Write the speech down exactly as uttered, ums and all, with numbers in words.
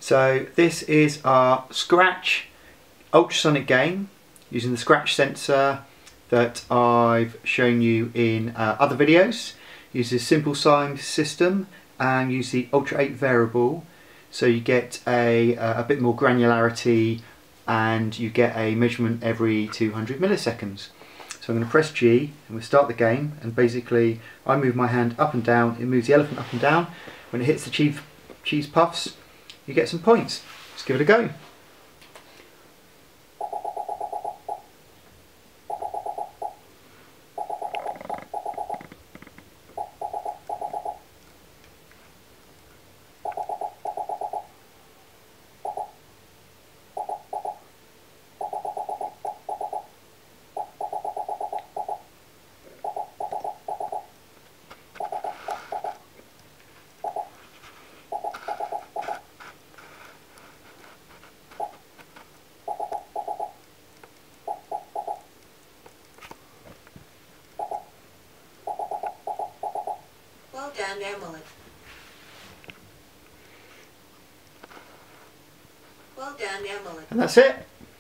So this is our Scratch Ultrasonic game using the Scratch sensor that I've shown you in uh, other videos. Uses simple sign system and use the Ultra eight variable, so you get a, uh, a bit more granularity and you get a measurement every two hundred milliseconds. So I'm going to press G and we'll start the game, and basically I move my hand up and down, it moves the elephant up and down. When it hits the cheese, cheese puffs, you get some points. Let's give it a go. Well done, Emily. Well done, Emily. And that's it.